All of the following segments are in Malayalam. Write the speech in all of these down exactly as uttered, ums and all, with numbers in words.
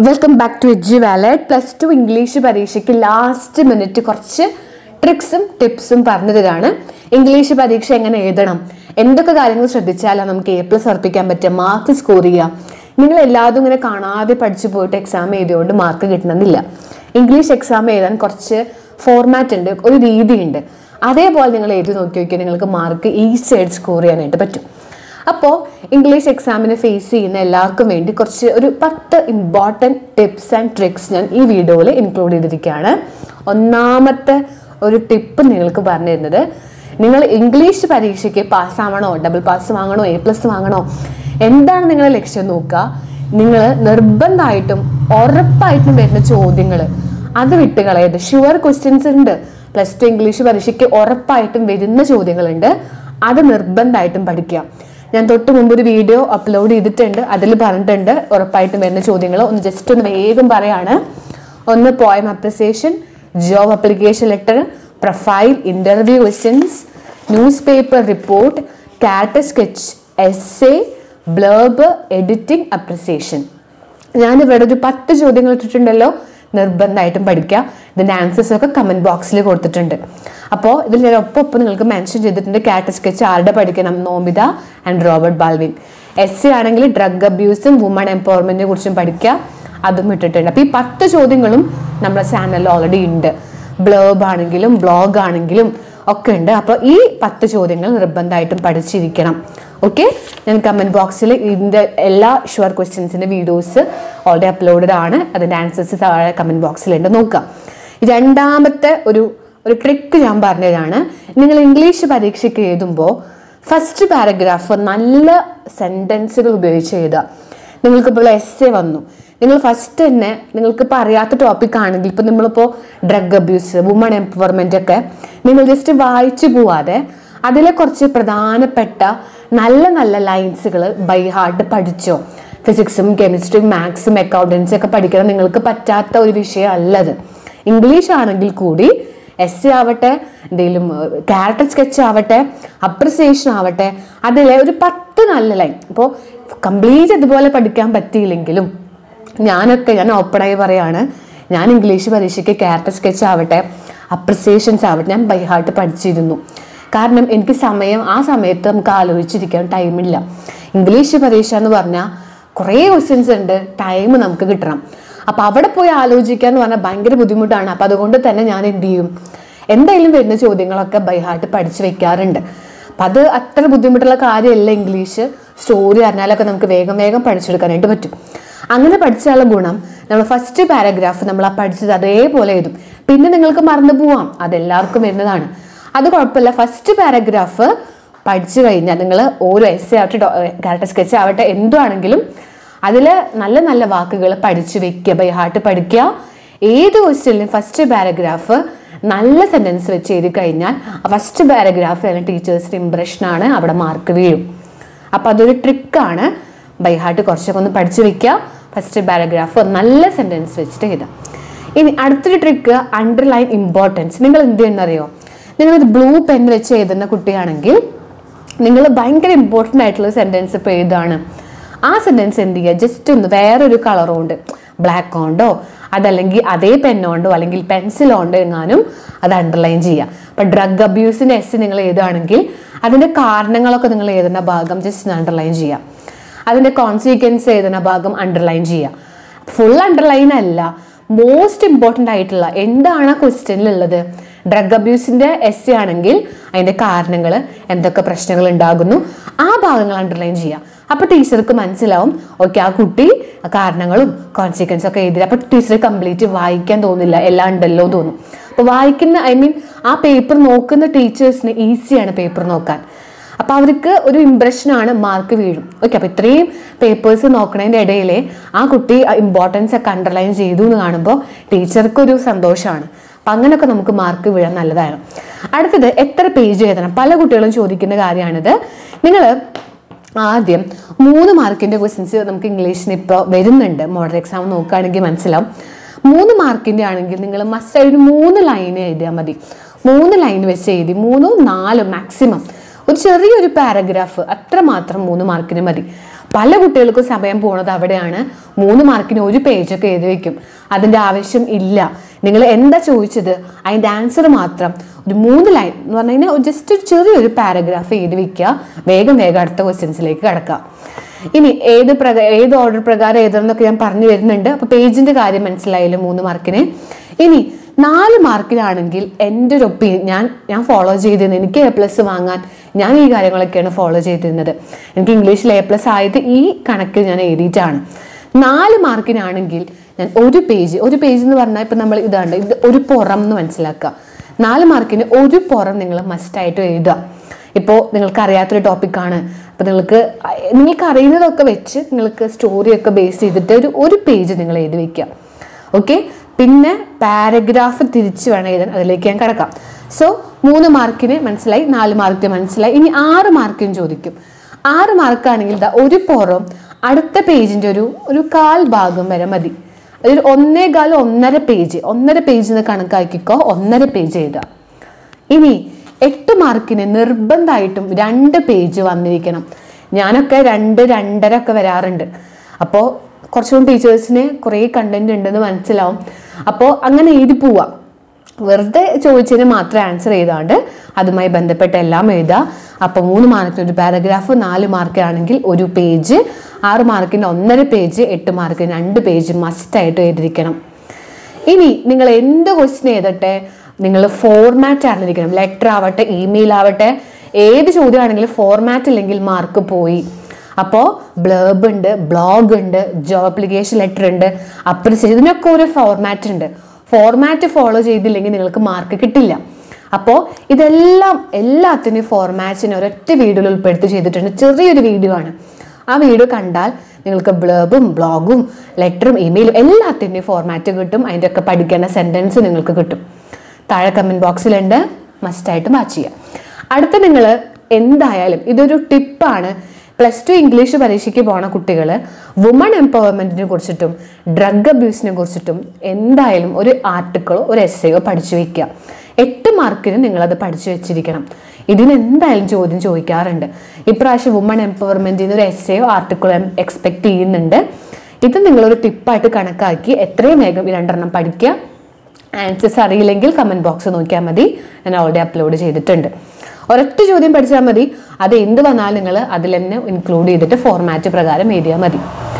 Welcome back to edge wallet. Plus two English പരീക്ഷയ്ക്ക് ലാസ്റ്റ് മിനിറ്റ് കുറച്ച് ട്രിക്സും ടിപ്സും പറഞ്ഞു തരാണ്. ഇംഗ്ലീഷ് പരീക്ഷ എങ്ങനെ എഴുതണം, എന്തൊക്കെ കാര്യങ്ങൾ ശ്രദ്ധിച്ചാലാണ് നമുക്ക് എ പ്ലസ് ഉറപ്പിക്കാൻ പറ്റുക, മാർക്ക് സ്കോർ ചെയ്യുക. നിങ്ങൾ എല്ലാതും ഇങ്ങനെ കാണാതെ പഠിച്ചു പോയിട്ട് എക്സാം എഴുതിയോണ്ട് മാർക്ക് കിട്ടണമെന്നില്ല. ഇംഗ്ലീഷ് എക്സാം എഴുതാൻ കുറച്ച് ഫോർമാറ്റ് ഉണ്ട്, ഒരു രീതിയുണ്ട്. അതേപോലെ നിങ്ങൾ എഴുതി നോക്കി നോക്കിയാൽ നിങ്ങൾക്ക് മാർക്ക് ഈസി ആയിട്ട് സ്കോർ ചെയ്യാനായിട്ട് പറ്റും. അപ്പോൾ ഇംഗ്ലീഷ് എക്സാമിനെ ഫേസ് ചെയ്യുന്ന എല്ലാവർക്കും വേണ്ടി കുറച്ച് ഒരു പത്ത് ഇമ്പോർട്ടൻറ്റ് ടിപ്സ് ആൻഡ് ട്രിക്സ് ഞാൻ ഈ വീഡിയോയിൽ ഇൻക്ലൂഡ് ചെയ്തിരിക്കുകയാണ്. ഒന്നാമത്തെ ഒരു ടിപ്പ് നിങ്ങൾക്ക് പറഞ്ഞു തരുന്നത്, നിങ്ങൾ ഇംഗ്ലീഷ് പരീക്ഷയ്ക്ക് പാസ്സാവണോ, ഡബിൾ പാസ് വാങ്ങണോ, എ പ്ലസ് വാങ്ങണോ, എന്താണ് നിങ്ങളുടെ ലക്ഷ്യം നോക്കുക. നിങ്ങൾ നിർബന്ധമായിട്ടും ഉറപ്പായിട്ടും വരുന്ന ചോദ്യങ്ങൾ അത് വിട്ടുകളയത്. ഷുവർ ക്വസ്റ്റ്യൻസ് ഉണ്ട്, പ്ലസ് ടു ഇംഗ്ലീഷ് പരീക്ഷയ്ക്ക് ഉറപ്പായിട്ടും വരുന്ന ചോദ്യങ്ങളുണ്ട്, അത് നിർബന്ധമായിട്ടും പഠിക്കുക. ഞാൻ തൊട്ട് മുമ്പ് ഒരു വീഡിയോ അപ്ലോഡ് ചെയ്തിട്ടുണ്ട്, അതിൽ പറഞ്ഞിട്ടുണ്ട് ഉറപ്പായിട്ടും വരുന്ന ചോദ്യങ്ങൾ. ഒന്ന് ജസ്റ്റ് ഒന്ന് വേഗം പറയാണ്. ഒന്ന് poem appreciation, job application letter, profile, interview questions, news paper report, character sketch, essay, blurb, editing, appreciation. ഞാനിവിടെ ഒരു പത്ത് ചോദ്യങ്ങൾ ഇട്ടിട്ടുണ്ടല്ലോ, നിർബന്ധമായിട്ടും പഠിക്കുക. ഇതിൻ്റെ ആൻസേഴ്സ് ഒക്കെ കമൻറ്റ് ബോക്സിൽ കൊടുത്തിട്ടുണ്ട്. അപ്പോൾ ഇതിൽ ഞാൻ ഒപ്പം ഒപ്പം നിങ്ങൾക്ക് മെൻഷൻ ചെയ്തിട്ടുണ്ട്. ക്യാരക്ടർ സ്കെച്ച് ആരുടെ പഠിക്കണം, Nomita and Robert Balvin. S A ആണെങ്കിൽ ഡ്രഗ് അബ്യൂസും വുമൺ എംപവർമെന്റിനെ കുറിച്ചും പഠിക്കുക, അതും ഇട്ടിട്ടുണ്ട്. അപ്പോൾ ഈ പത്ത് ചോദ്യങ്ങളും നമ്മുടെ ചാനലിൽ ഓൾറെഡി ഉണ്ട്. ബ്ലോഗ് ആണെങ്കിലും ബ്ലോഗ് ആണെങ്കിലും ഒക്കെ ഉണ്ട്. അപ്പോൾ ഈ പത്ത് ചോദ്യങ്ങൾ നിർബന്ധമായിട്ടും പഠിച്ചിരിക്കണം. ഓക്കെ, ഞാൻ കമൻറ്റ് ബോക്സിൽ ഇതിൻ്റെ എല്ലാ ഷുവർ ക്വസ്റ്റ്യൻസിൻ്റെ വീഡിയോസ് ഓൾറെഡി അപ്ലോഡഡ് ആണ്. അതിൻ്റെ ആൻസേഴ്സ് താഴെ കമൻറ്റ് ബോക്സിലുണ്ട്, നോക്കാം. രണ്ടാമത്തെ ഒരു ഒരു ട്രിക്ക് ഞാൻ പറഞ്ഞതാണ്. നിങ്ങൾ ഇംഗ്ലീഷ് പരീക്ഷയ്ക്ക് എഴുതുമ്പോൾ ഫസ്റ്റ് പാരഗ്രാഫ് നല്ല സെൻറ്റൻസുകൾ ഉപയോഗിച്ച് എഴുതുക. നിങ്ങൾക്കിപ്പോൾ എസ് എ വന്നു, നിങ്ങൾ ഫസ്റ്റ് തന്നെ നിങ്ങൾക്കിപ്പോൾ അറിയാത്ത ടോപ്പിക് ആണെങ്കിൽ, ഇപ്പോൾ നമ്മളിപ്പോൾ ഡ്രഗ് അബ്യൂസ്, വുമൺ എംപവർമെൻ്റ് ഒക്കെ നിങ്ങൾ ജസ്റ്റ് വായിച്ചു പോവാതെ അതിലെ കുറച്ച് പ്രധാനപ്പെട്ട നല്ല നല്ല ലൈൻസുകൾ ബൈ ഹാർട്ട് പഠിച്ചോ. ഫിസിക്സും കെമിസ്ട്രിയും മാത്സും അക്കൗണ്ടൻസി ഒക്കെ പഠിക്കണം നിങ്ങൾക്ക് പറ്റാത്ത ഒരു വിഷയമല്ലത്. ഇംഗ്ലീഷ് ആണെങ്കിൽ കൂടി എസ് എ ആവട്ടെ, എന്തെങ്കിലും ക്യാരക്ടർ സ്കെച്ച് ആവട്ടെ, അപ്രിസിയേഷൻ ആവട്ടെ, അതിലെ ഒരു പത്ത് നല്ല ലൈൻ. ഇപ്പോൾ കംപ്ലീറ്റ് അതുപോലെ പഠിക്കാൻ പറ്റിയില്ലെങ്കിലും ഞാനൊക്കെ ഞാൻ ഓപ്പണായി പറയാണ്, ഞാൻ ഇംഗ്ലീഷ് പരീക്ഷയ്ക്ക് ക്യാരക്ടർ സ്കെച്ച് ആവട്ടെ, അപ്രിസിയേഷൻസ് ആവട്ടെ, ഞാൻ ബൈ ഹാർട്ട് പഠിച്ചിരുന്നു. കാരണം എനിക്ക് സമയം ആ സമയത്ത് നമുക്ക് ആലോചിച്ചിരിക്കാൻ ടൈമില്ല. ഇംഗ്ലീഷ് പരീക്ഷ എന്ന് പറഞ്ഞാൽ കുറേ ക്വസ്റ്റ്യൻസ് ഉണ്ട്, ടൈം നമുക്ക് കിട്ടണം. അപ്പം അവിടെ പോയി ആലോചിക്കുക എന്ന് പറഞ്ഞാൽ ഭയങ്കര ബുദ്ധിമുട്ടാണ്. അപ്പം അതുകൊണ്ട് തന്നെ ഞാൻ എന്ത് ചെയ്യും, എന്തായാലും വരുന്ന ചോദ്യങ്ങളൊക്കെ ബൈ ഹാർട്ട് പഠിച്ച് വെക്കാറുണ്ട്. അപ്പം അത് അത്ര ബുദ്ധിമുട്ടുള്ള കാര്യമല്ല. ഇംഗ്ലീഷ് സ്റ്റോറി അറിഞ്ഞാലൊക്കെ നമുക്ക് വേഗം വേഗം പഠിച്ചെടുക്കാനായിട്ട് പറ്റും. അങ്ങനെ പഠിച്ചാലുള്ള ഗുണം, നമ്മൾ ഫസ്റ്റ് പാരഗ്രാഫ് നമ്മൾ ആ പഠിച്ചത് അതേപോലെ എഴുതും. പിന്നെ നിങ്ങൾക്ക് മറന്നു പോവാം, അതെല്ലാവർക്കും വരുന്നതാണ്. അത് കുഴപ്പമില്ല. ഫസ്റ്റ് പാരഗ്രാഫ് പഠിച്ചു കഴിഞ്ഞാൽ നിങ്ങൾ ഓരോ എസ് ആവട്ടെ, ക്യാരക്ടർ സ്കെച്ച് ആവട്ടെ, എന്തുവാണെങ്കിലും അതിൽ നല്ല നല്ല വാക്കുകൾ പഠിച്ചു വെക്കുക, ബൈ ഹാർട്ട് പഠിക്കുക. ഏത് ക്വസ്റ്റ്യനിലും ഫസ്റ്റ് പാരഗ്രാഫ് നല്ല സെൻറ്റൻസ് വെച്ച് എഴുതി കഴിഞ്ഞാൽ ഫസ്റ്റ് പാരഗ്രാഫ് അല്ലെങ്കിൽ ടീച്ചേഴ്സിൻ്റെ ഇംപ്രഷനാണ്, അവിടെ മാർക്ക് വീഴും. അപ്പം അതൊരു ട്രിക്കാണ്. ബൈ ഹാർട്ട് കുറച്ചൊക്കെ ഒന്ന് പഠിച്ചു വെക്കുക, ഫസ്റ്റ് പാരഗ്രാഫ് നല്ല സെൻറ്റൻസ് വെച്ചിട്ട് എഴുതാം. ഇനി അടുത്തൊരു ട്രിക്ക്, അണ്ടർലൈൻ ഇമ്പോർട്ടൻസ്. നിങ്ങൾ എന്ത് ചെയ്യുന്നറിയോ, നിങ്ങളൊരു ബ്ലൂ പെൻ വെച്ച് എഴുതുന്ന കുട്ടിയാണെങ്കിൽ നിങ്ങൾ ഭയങ്കര ഇമ്പോർട്ടൻ്റ് ആയിട്ടുള്ള സെൻറ്റൻസ് ഇപ്പോൾ എഴുതാണ്, ആ സെൻറ്റൻസ് എന്ത് ചെയ്യുക, ജസ്റ്റ് ഒന്ന് വേറൊരു കളറുകൊണ്ട്, ബ്ലാക്ക് കൊണ്ടോ അതല്ലെങ്കിൽ അതേ പെന്നോണ്ടോ അല്ലെങ്കിൽ പെൻസിലോണ്ടോ എങ്ങാനും അത് അണ്ടർലൈൻ ചെയ്യുക. അപ്പം ഡ്രഗ് അബ്യൂസിൻ്റെ എസ് നിങ്ങൾ എഴുതുകയാണെങ്കിൽ അതിൻ്റെ കാരണങ്ങളൊക്കെ നിങ്ങൾ എഴുതുന്ന ഭാഗം ജസ്റ്റ് അണ്ടർലൈൻ ചെയ്യുക. അതിൻ്റെ കോൺസിക്വൻസ് എഴുതുന്ന ഭാഗം അണ്ടർലൈൻ ചെയ്യുക. ഫുൾ അണ്ടർലൈൻ അല്ല, മോസ്റ്റ് ഇമ്പോർട്ടൻ്റ് ആയിട്ടുള്ള എന്താണ് ക്വസ്റ്റ്യനിലുള്ളത്. ഡ്രഗ് അബ്യൂസിൻ്റെ എസ് എ ആണെങ്കിൽ അതിൻ്റെ കാരണങ്ങൾ, എന്തൊക്കെ പ്രശ്നങ്ങൾ ഉണ്ടാകുന്നു, ആ ഭാഗങ്ങൾ അണ്ടർലൈൻ ചെയ്യുക. അപ്പോൾ ടീച്ചർക്ക് മനസ്സിലാവും, ഓക്കെ ആ കുട്ടി കാരണങ്ങളും കോൺസിക്വൻസും ഒക്കെ എഴുതി. അപ്പോൾ ടീച്ചർ കംപ്ലീറ്റ് വായിക്കാൻ തോന്നില്ല, എല്ലാം ഉണ്ടല്ലോ തോന്നും. അപ്പോൾ വായിക്കുന്ന ഐ മീൻ ആ പേപ്പർ നോക്കുന്ന ടീച്ചേഴ്സിന് ഈസിയാണ് പേപ്പർ നോക്കാൻ. അപ്പോൾ അവർക്ക് ഒരു ഇംപ്രഷനാണ്, മാർക്ക് വീഴും. ഓക്കെ, അപ്പോൾ ഇത്രയും പേപ്പേഴ്സ് നോക്കണതിൻ്റെ ഇടയിൽ ആ കുട്ടി ഇമ്പോർട്ടൻസ് ഒക്കെ അണ്ടർലൈൻ ചെയ്തു എന്ന് കാണുമ്പോൾ ടീച്ചർക്കൊരു സന്തോഷമാണ്. അപ്പം അങ്ങനെയൊക്കെ നമുക്ക് മാർക്ക് വീഴാൻ നല്ലതാണ്. അടുത്തത്, എത്ര പേജ് എഴുതണം. പല കുട്ടികളും ചോദിക്കുന്ന കാര്യമാണിത്. നിങ്ങൾ ആദ്യം മൂന്ന് മാർക്കിൻ്റെ ക്വസ്റ്റ്യൻസ് നമുക്ക് ഇംഗ്ലീഷിന് ഇപ്പോൾ വരുന്നുണ്ട്. മോഡൽ എക്സാം നോക്കുകയാണെങ്കിൽ മനസ്സിലാവും. മൂന്ന് മാർക്കിൻ്റെ ആണെങ്കിൽ നിങ്ങൾ മസ്റ്റായിട്ട് മൂന്ന് ലൈൻ എഴുതിയാൽ മതി. മൂന്ന് ലൈൻ വെച്ച് എഴുതി, മൂന്നോ നാലോ മാക്സിമം ഒരു ചെറിയൊരു പാരഗ്രാഫ്, അത്രമാത്രം മൂന്ന് മാർക്കിന് മതി. പല കുട്ടികൾക്കും സമയം പോകുന്നത് അവിടെയാണ്. മൂന്ന് മാർക്കിന് ഒരു പേജൊക്കെ എഴുതി വയ്ക്കും. അതിൻ്റെ ആവശ്യം ഇല്ല. നിങ്ങൾ എന്താ ചോദിച്ചത് അതിൻ്റെ ആൻസർ മാത്രം ഒരു മൂന്ന് ലൈൻ എന്ന് പറഞ്ഞു കഴിഞ്ഞാൽ ജസ്റ്റ് ഒരു ചെറിയൊരു പാരഗ്രാഫ് എഴുതി വയ്ക്കുക. വേഗം വേഗം അടുത്ത ക്വസ്റ്റ്യൻസിലേക്ക് കിടക്കുക. ഇനി ഏത് പ്രകാരം ഏത് ഓർഡർ പ്രകാരം എഴുതണമെന്നൊക്കെ ഞാൻ പറഞ്ഞു വരുന്നുണ്ട്. അപ്പോൾ പേജിൻ്റെ കാര്യം മനസ്സിലായല്ലോ മൂന്ന് മാർക്കിന്. ഇനി നാല് മാർക്കിനാണെങ്കിൽ എൻ്റെ ഒരു ഒപ്പീനിയൻ ഞാൻ ഞാൻ ഫോളോ ചെയ്തിരുന്നത്, എനിക്ക് എ പ്ലസ് വാങ്ങാൻ ഞാൻ ഈ കാര്യങ്ങളൊക്കെയാണ് ഫോളോ ചെയ്തിരുന്നത്. എനിക്ക് ഇംഗ്ലീഷിൽ എ പ്ലസ് ആയത് ഈ കണക്കിൽ ഞാൻ എഴുതിയിട്ടാണ്. നാല് മാർക്കിനാണെങ്കിൽ ഞാൻ ഒരു പേജ് ഒരു പേജ് എന്ന് പറഞ്ഞാൽ ഇപ്പം നമ്മൾ ഇതാണ് ഇത് ഒരു പുറം എന്ന് മനസ്സിലാക്കുക. നാല് മാർക്കിന് ഒരു പുറം നിങ്ങൾ മസ്റ്റായിട്ട് എഴുതുക. ഇപ്പോൾ നിങ്ങൾക്ക് അറിയാത്തൊരു ടോപ്പിക്കാണ്, അപ്പോൾ നിങ്ങൾക്ക് നിങ്ങൾക്ക് അറിയുന്നതൊക്കെ വെച്ച് നിങ്ങൾക്ക് സ്റ്റോറിയൊക്കെ ബേസ് ചെയ്തിട്ട് ഒരു ഒരു പേജ് നിങ്ങൾ എഴുതി വയ്ക്കുക. ഓക്കെ, പിന്നെ പാരഗ്രാഫ് തിരിച്ച് വേണം എഴുതാൻ. അതിലേക്ക് ഞാൻ കിടക്കാം. സോ മൂന്ന് മാർക്കിന് മനസ്സിലായി, നാല് മാർക്കിന് മനസ്സിലായി. ഇനി ആറ് മാർക്കിന് ചോദിക്കും. ആറ് മാർക്കാണെങ്കിൽ ഇതാ ഒരു പുറം അടുത്ത പേജിൻ്റെ ഒരു ഒരു കാൽ ഭാഗം വരെ മതി. അതൊരു ഒന്നേ കാൽ ഒന്നര പേജ് ഒന്നര പേജിന്ന് കണക്കാക്കിക്കോ, ഒന്നര പേജ് എഴുതുക. ഇനി എട്ട് മാർക്കിന് നിർബന്ധമായിട്ടും രണ്ട് പേജ് വന്നിരിക്കണം. ഞാനൊക്കെ രണ്ട് രണ്ടര ഒക്കെ വരാറുണ്ട്. അപ്പോൾ കുറച്ചുകൂടി ടീച്ചേഴ്സിന് കുറേ കണ്ടന്റ് ഉണ്ടെന്ന് മനസ്സിലാവും. അപ്പോൾ അങ്ങനെ എഴുതി പോവാം. വെറുതെ ചോദിച്ചതിന് മാത്രം ആൻസർ ചെയ്താണ്ട് അതുമായി ബന്ധപ്പെട്ട എല്ലാം എഴുതുക. അപ്പോൾ മൂന്ന് മാർക്കിന് ഒരു പാരഗ്രാഫ്, നാല് മാർക്കിനാണെങ്കിൽ ഒരു പേജ്, ആറ് മാർക്കിന് ഒന്നര പേജ്, എട്ട് മാർക്കിന് രണ്ട് പേജ് മസ്റ്റായിട്ട് എഴുതിയിരിക്കണം. ഇനി നിങ്ങൾ എന്ത് ക്വസ്റ്റ്യൻ എഴുതട്ടെ നിങ്ങൾ ഫോർമാറ്റ് അറിഞ്ഞിരിക്കണം. ലെറ്റർ ആവട്ടെ, ഇമെയിൽ ആവട്ടെ, ഏത് ചോദ്യമാണെങ്കിലും ഫോർമാറ്റ് ഇല്ലെങ്കിൽ മാർക്ക് പോയി. അപ്പോൾ ബ്ലർബ് ഉണ്ട്, ബ്ലോഗ് ഉണ്ട്, ജോബ് അപ്ലിക്കേഷൻ ലെറ്റർ ഉണ്ട്, അപ്രിസിയേഷൻ, ഇതിനൊക്കെ ഒരു ഫോർമാറ്റ് ഉണ്ട്. ഫോർമാറ്റ് ഫോളോ ചെയ്തില്ലെങ്കിൽ നിങ്ങൾക്ക് മാർക്ക് കിട്ടില്ല. അപ്പോൾ ഇതെല്ലാം എല്ലാത്തിനും ഫോർമാറ്റിന് ഒരൊറ്റ വീഡിയോയിൽ ഉൾപ്പെടുത്തി ചെയ്തിട്ടുണ്ട്. ചെറിയൊരു വീഡിയോ ആണ്. ആ വീഡിയോ കണ്ടാൽ നിങ്ങൾക്ക് ബ്ലർബും ബ്ലോഗും ലെറ്ററും ഇമെയിലും എല്ലാത്തിൻ്റെയും ഫോർമാറ്റ് കിട്ടും. അതിൻ്റെ ഒക്കെ പഠിക്കേണ്ട സെൻറ്റൻസ് നിങ്ങൾക്ക് കിട്ടും. താഴെ കമൻറ്റ് ബോക്സിലുണ്ട്, മസ്റ്റായിട്ട് വാച്ച് ചെയ്യുക. അടുത്ത നിങ്ങൾ എന്തായാലും ഇതൊരു ടിപ്പാണ്. പ്ലസ് ടു ഇംഗ്ലീഷ് പരീക്ഷയ്ക്ക് പോണ കുട്ടികൾ വുമൺ എംപവർമെൻറ്റിനെ കുറിച്ചിട്ടും ഡ്രഗ് അബ്യൂസിനെ കുറിച്ചിട്ടും എന്തായാലും ഒരു ആർട്ടിക്കിളോ ഒരു എസ്സേയോ പഠിച്ചു വയ്ക്കുക. എട്ട് മാർക്കിന് നിങ്ങളത് പഠിച്ചു വെച്ചിരിക്കണം. ഇതിന് എന്തായാലും ചോദ്യം ചോദിക്കാറുണ്ട്. ഇപ്രാവശ്യം വുമൺ എംപവർമെൻറ്റിൽ നിന്ന് ഒരു എസ്സേയോ ആർട്ടിക്കിളോ എക്സ്പെക്ട് ചെയ്യുന്നുണ്ട്. ഇത് നിങ്ങളൊരു ടിപ്പായിട്ട് കണക്കാക്കി എത്രയും വേഗം ഈ രണ്ടെണ്ണം പഠിക്കുക. ആൻസേഴ്സ് അറിയില്ലെങ്കിൽ കമൻറ്റ് ബോക്സ് നോക്കിയാൽ മതി, ഞാൻ ഓൾറെഡി അപ്ലോഡ് ചെയ്തിട്ടുണ്ട്. ഒരൊറ്റ ചോദ്യം പഠിച്ചാൽ മതി. അത് എന്ത് വന്നാലും നിങ്ങൾ അതിൽ തന്നെ ഇൻക്ലൂഡ് ചെയ്തിട്ട് ഫോർമാറ്റ് പ്രകാരം എഴുതിയാൽ മതി.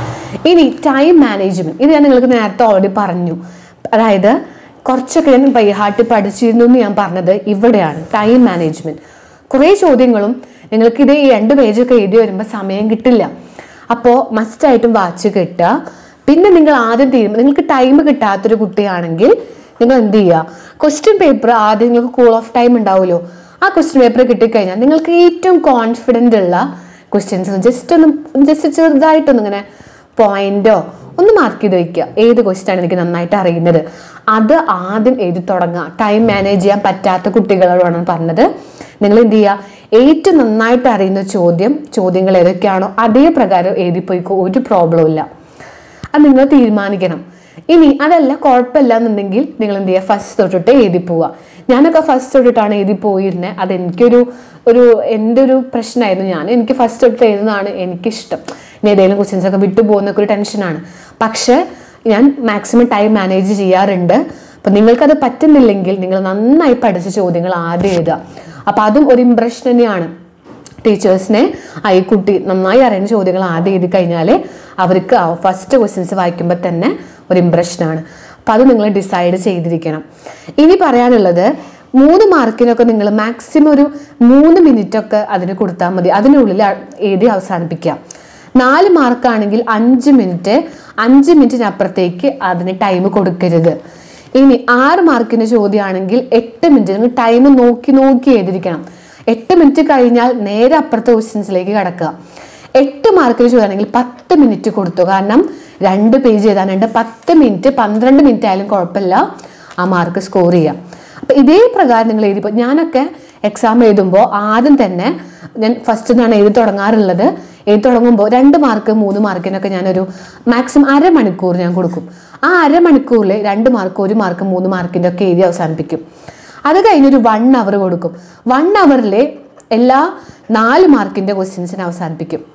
ഇനി ടൈം മാനേജ്മെന്റ്, ഇത് ഞാൻ നിങ്ങൾക്ക് നേരത്തെ ഓൾറെഡി പറഞ്ഞു. അതായത് കുറച്ചൊക്കെ ഞാൻ ബൈഹാർട്ട് പഠിച്ചിരുന്നു എന്ന് ഞാൻ പറഞ്ഞത് ഇവിടെയാണ്. ടൈം മാനേജ്മെന്റ് കുറേ ചോദ്യങ്ങളും നിങ്ങൾക്ക് ഇത് ഈ രണ്ട് പേജൊക്കെ എഴുതി വരുമ്പോൾ സമയം കിട്ടില്ല. അപ്പോൾ മസ്റ്റായിട്ടും വാച്ച് കിട്ടുക. പിന്നെ നിങ്ങൾ ആദ്യം തീരുമാനം, നിങ്ങൾക്ക് ടൈം കിട്ടാത്തൊരു കുട്ടിയാണെങ്കിൽ നിങ്ങൾ എന്ത് ചെയ്യുക, ക്വസ്റ്റ്യൻ പേപ്പർ ആദ്യം നിങ്ങൾക്ക് കൂൾ ഓഫ് ടൈം ഉണ്ടാവുമല്ലോ, ആ ക്വസ്റ്റ്യൻ പേപ്പർ കിട്ടിക്കഴിഞ്ഞാൽ നിങ്ങൾക്ക് ഏറ്റവും കോൺഫിഡൻ്റ് ഉള്ള ക്വസ്റ്റ്യൻസ് ജസ്റ്റ് ഒന്ന് ജസ്റ്റ് ചെറുതായിട്ടൊന്നും ഇങ്ങനെ പോയിന്റോ ഒന്ന് മാർക്ക് ചെയ്ത് വയ്ക്കുക. ഏത് ക്വസ്റ്റ്യൻ ആണ് എനിക്ക് നന്നായിട്ട് അറിയുന്നത് അത് ആദ്യം എഴുതി തുടങ്ങുക. ടൈം മാനേജ് ചെയ്യാൻ പറ്റാത്ത കുട്ടികളോടാണ് പറഞ്ഞത്. നിങ്ങൾ എന്ത് ചെയ്യുക, ഏറ്റവും നന്നായിട്ട് അറിയുന്ന ചോദ്യം ചോദ്യങ്ങൾ ഏതൊക്കെയാണോ അതേ പ്രകാരം എഴുതിപ്പോയിക്കോ, ഒരു പ്രോബ്ലം ഇല്ല. അത് നിങ്ങൾ തീരുമാനിക്കണം. ഇനി അതല്ല കുഴപ്പമില്ല എന്നുണ്ടെങ്കിൽ നിങ്ങൾ എന്ത് ചെയ്യുക, ഫസ്റ്റ് തൊട്ടിട്ട് എഴുതി പോവുക. ഞാനൊക്കെ ഫസ്റ്റ് തൊട്ടിട്ടാണ് എഴുതി പോയിരുന്നത്. അതെനിക്കൊരു ഒരു എൻ്റെ ഒരു പ്രശ്നമായിരുന്നു. ഞാൻ എനിക്ക് ഫസ്റ്റ് തൊട്ട് എഴുതുന്നതാണ് എനിക്കിഷ്ടം. ഇനി ഏതെങ്കിലും ക്വസ്റ്റ്യൻസ് ഒക്കെ വിട്ടു പോകുന്നൊക്കെ ഒരു ടെൻഷനാണ്. പക്ഷേ ഞാൻ മാക്സിമം ടൈം മാനേജ് ചെയ്യാറുണ്ട്. അപ്പം നിങ്ങൾക്കത് പറ്റുന്നില്ലെങ്കിൽ നിങ്ങൾ നന്നായി പഠിച്ച ചോദ്യങ്ങൾ ആദ്യം എഴുതുക. അപ്പം അതും ഒരു ഇംപ്രഷൻ തന്നെയാണ് ടീച്ചേഴ്സിനെ. ഈ കുട്ടി നന്നായി അറിയുന്ന ചോദ്യങ്ങൾ ആദ്യം എഴുതി കഴിഞ്ഞാൽ അവർക്ക് ഫസ്റ്റ് ക്വസ്റ്റ്യൻസ് വായിക്കുമ്പോൾ തന്നെ ഒരു ഇംപ്രഷനാണ്. അപ്പം അത് നിങ്ങൾ ഡിസൈഡ് ചെയ്തിരിക്കണം. ഇനി പറയാനുള്ളത്, മൂന്ന് മാർക്കിനൊക്കെ നിങ്ങൾ മാക്സിമം ഒരു മൂന്ന് മിനിറ്റൊക്കെ അതിന് കൊടുത്താൽ മതി. അതിനുള്ളിൽ എഴുതി അവസാനിപ്പിക്കുക. നാല് മാർക്കാണെങ്കിൽ അഞ്ച് മിനിറ്റ് അഞ്ച് മിനിറ്റിനപ്പുറത്തേക്ക് അതിന് ടൈം കൊടുക്കരുത്. ഇനി ആറ് മാർക്കിൻ്റെ ചോദ്യമാണെങ്കിൽ എട്ട് മിനിറ്റ് നിങ്ങൾ ടൈം നോക്കി നോക്കി എഴുതിയിരിക്കണം. എട്ട് മിനിറ്റ് കഴിഞ്ഞാൽ നേരെ അപ്പുറത്തെ ക്വസ്റ്റ്യൻസിലേക്ക് കിടക്കുക. എട്ട് മാർക്കിന് ചോദ്യമാണെങ്കിൽ പത്ത് മിനിറ്റ് കൊടുത്തു. കാരണം രണ്ട് പേജ് എഴുതാനുണ്ട്. പത്ത് മിനിറ്റ് പന്ത്രണ്ട് മിനിറ്റ് ആയാലും കുഴപ്പമില്ല, ആ മാർക്ക് സ്കോർ ചെയ്യാം. അപ്പം ഇതേ പ്രകാരം നിങ്ങൾ എഴുതിപ്പോൾ, ഞാനൊക്കെ എക്സാം എഴുതുമ്പോൾ ആദ്യം തന്നെ ഞാൻ ഫസ്റ്റ് നിന്നാണ് എഴുതി തുടങ്ങാറുള്ളത്. എഴുതി തുടങ്ങുമ്പോൾ രണ്ട് മാർക്ക് മൂന്ന് മാർക്കിനൊക്കെ ഞാനൊരു മാക്സിമം അരമണിക്കൂർ ഞാൻ കൊടുക്കും. ആ അരമണിക്കൂറിൽ രണ്ട് മാർക്ക് ഒരു മാർക്ക് മൂന്ന് മാർക്കിൻ്റെ ഒക്കെ എഴുതി അവസാനിപ്പിക്കും. അത് കഴിഞ്ഞൊരു വൺ അവർ കൊടുക്കും. വൺ അവറിൽ എല്ലാ നാല് മാർക്കിൻ്റെ ക്വസ്റ്റ്യൻസിനെ അവസാനിപ്പിക്കും.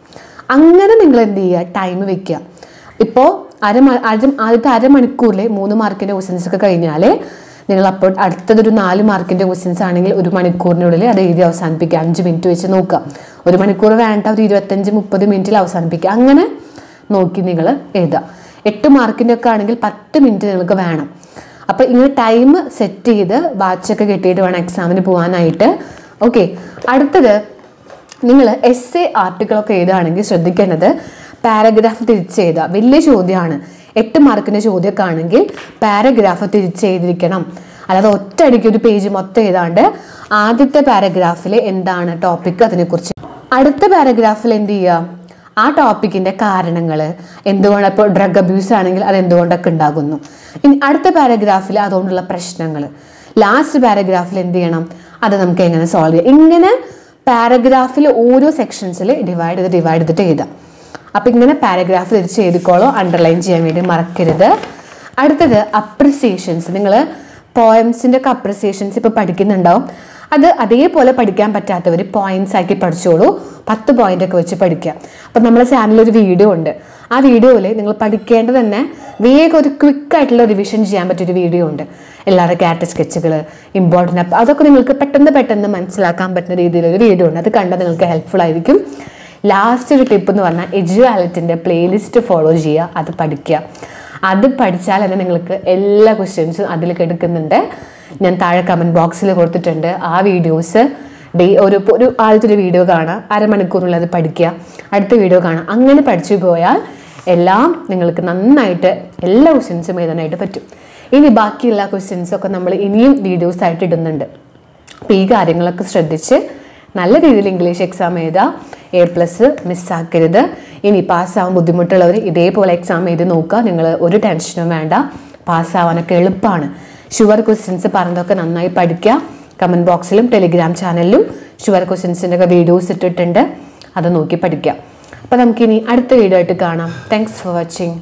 അങ്ങനെ നിങ്ങൾ എന്ത് ചെയ്യുക, ടൈം വെക്കുക. ഇപ്പോൾ അര അര ആദ്യത്തെ അരമണിക്കൂറിൽ മൂന്ന് മാർക്കിൻ്റെ ക്വസ്റ്റ്യൻസ് ഒക്കെ കഴിഞ്ഞാൽ നിങ്ങൾ അപ്പോൾ അടുത്തതൊരു നാല് മാർക്കിൻ്റെ ക്വസ്റ്റ്യൻസ് ആണെങ്കിൽ ഒരു മണിക്കൂറിനുള്ളിൽ അത് എഴുതി അവസാനിപ്പിക്കുക. അഞ്ച് മിനിറ്റ് വെച്ച് നോക്കുക. ഒരു മണിക്കൂർ വേണ്ട, ഒരു ഇരുപത്തഞ്ച് മുപ്പത് മിനിറ്റിൽ അവസാനിപ്പിക്കുക. അങ്ങനെ നോക്കി നിങ്ങൾ എഴുതുക. എട്ട് മാർക്കിൻ്റെ ഒക്കെ ആണെങ്കിൽ പത്ത് മിനിറ്റ് നിങ്ങൾക്ക് വേണം. അപ്പോൾ ഇങ്ങനെ ടൈം സെറ്റ് ചെയ്ത് വാച്ചൊക്കെ കെട്ടിയിട്ട് വേണം എക്സാമിന് പോകാനായിട്ട്. ഓക്കെ, അടുത്തത് നിങ്ങൾ എസ് എ ആർട്ടിക്കിളൊക്കെ എഴുതുകയാണെങ്കിൽ ശ്രദ്ധിക്കേണ്ടത് പാരഗ്രാഫ് തിരിച്ച് എഴുതുക. വലിയ ചോദ്യമാണ്, എട്ട് മാർക്കിൻ്റെ ചോദ്യമൊക്കെ ആണെങ്കിൽ പാരഗ്രാഫ് തിരിച്ച് എഴുതിയിരിക്കണം. അല്ലാതെ ഒറ്റയടിക്ക് ഒരു പേജ് മൊത്തം എഴുതാണ്ട് ആദ്യത്തെ പാരഗ്രാഫിൽ എന്താണ് ടോപ്പിക് അതിനെക്കുറിച്ച്, അടുത്ത പാരഗ്രാഫിൽ എന്ത് ചെയ്യുക, ആ ടോപ്പിക്കിൻ്റെ കാരണങ്ങൾ, എന്തുകൊണ്ട് ഇപ്പോൾ ഡ്രഗ് അബ്യൂസ് ആണെങ്കിൽ അത് എന്തുകൊണ്ടൊക്കെ ഉണ്ടാകുന്നു, ഇനി അടുത്ത പാരഗ്രാഫിൽ അതുകൊണ്ടുള്ള പ്രശ്നങ്ങൾ, ലാസ്റ്റ് പാരഗ്രാഫിൽ എന്ത് ചെയ്യണം, അത് നമുക്ക് എങ്ങനെ സോൾവ് ചെയ്യാം. ഇങ്ങനെ പാരഗ്രാഫിൽ ഓരോ സെക്ഷൻസിൽ ഡിവൈഡ് ചെയ്ത് ഡിവൈഡ് ചെയ്തിട്ട് എഴുതാം. അപ്പം ഇങ്ങനെ പാരഗ്രാഫ് തിരിച്ച് എഴുതിക്കോളോ, അണ്ടർലൈൻ ചെയ്യാൻ വേണ്ടി മറക്കരുത്. അടുത്തത് അപ്രിസിയേഷൻസ്. നിങ്ങൾ പോയംസിൻ്റെ ഒക്കെ അപ്രിസിയേഷൻസ് ഇപ്പോൾ പഠിക്കുന്നുണ്ടാവും. അത് അതേപോലെ പഠിക്കാൻ പറ്റാത്തവർ പോയിന്റ്സ് ആക്കി പഠിച്ചോളൂ. പത്ത് പോയിന്റ് ഒക്കെ വെച്ച് പഠിക്കുക. അപ്പം നമ്മുടെ ചാനലിൽ ഒരു വീഡിയോ ഉണ്ട്. ആ വീഡിയോയിൽ നിങ്ങൾ പഠിക്കേണ്ടത് തന്നെ വേഗം ഒരു ക്വിക്കായിട്ടുള്ള റിവിഷൻ ചെയ്യാൻ പറ്റിയൊരു വീഡിയോ ഉണ്ട്. എല്ലാവരുടെ ക്യാരക്ടർ സ്കെച്ചുകൾ, ഇമ്പോർട്ടൻ്റ് അപ്പ്, അതൊക്കെ നിങ്ങൾക്ക് പെട്ടെന്ന് പെട്ടെന്ന് മനസ്സിലാക്കാൻ പറ്റുന്ന രീതിയിലൊരു വീഡിയോ ഉണ്ട്. അത് കണ്ടാൽ നിങ്ങൾക്ക് ഹെൽപ്ഫുൾ ആയിരിക്കും. ലാസ്റ്റ് ഒരു ടിപ്പ് എന്ന് പറഞ്ഞാൽ എജുവാലറ്റിൻ്റെ പ്ലേലിസ്റ്റ് ഫോളോ ചെയ്യുക, അത് പഠിക്കുക. അത് പഠിച്ചാൽ തന്നെ നിങ്ങൾക്ക് എല്ലാ ക്വസ്റ്റ്യൻസും അതിൽ എടുക്കുന്നുണ്ട്. ഞാൻ താഴെ കമൻറ്റ് ബോക്സിൽ കൊടുത്തിട്ടുണ്ട്. ആ വീഡിയോസ് ഡേ ഒരു ഒരു ആദ്യത്തെ ഒരു വീഡിയോ കാണാം, അരമണിക്കൂറിനുള്ളിൽ അത് പഠിക്കുക, അടുത്ത വീഡിയോ കാണാം. അങ്ങനെ പഠിച്ചു പോയാൽ എല്ലാം നിങ്ങൾക്ക് നന്നായിട്ട് എല്ലാ ക്വസ്റ്റ്യൻസും എഴുതാനായിട്ട് പറ്റും. ഇനി ബാക്കിയുള്ള ക്വസ്റ്റ്യൻസൊക്കെ നമ്മൾ ഇനിയും വീഡിയോസ് ആയിട്ട് ഇടുന്നുണ്ട്. അപ്പോൾ ഈ കാര്യങ്ങളൊക്കെ ശ്രദ്ധിച്ച് നല്ല രീതിയിൽ ഇംഗ്ലീഷ് എക്സാം എഴുതുക. എ പ്ലസ് മിസ്സാക്കരുത്. ഇനി പാസ്സാവാൻ ബുദ്ധിമുട്ടുള്ളവർ ഇതേപോലെ എക്സാം എഴുതി നോക്കുക. നിങ്ങൾ ഒരു ടെൻഷനും വേണ്ട, പാസ്സാവാനൊക്കെ എളുപ്പമാണ്. ഷുവർ ക്വസ്റ്റ്യൻസ് പറഞ്ഞതൊക്കെ നന്നായി പഠിക്കുക. കമൻറ്റ് ബോക്സിലും ടെലിഗ്രാം ചാനലിലും ഷുവർ ക്വസ്റ്റ്യൻസിൻ്റെ ഒക്കെ വീഡിയോസ് ഇട്ടിട്ടുണ്ട്, അത് നോക്കി പഠിക്കുക. അപ്പോൾ നമുക്കിനി അടുത്ത വീഡിയോ ആയിട്ട് കാണാം. Thanks for watching.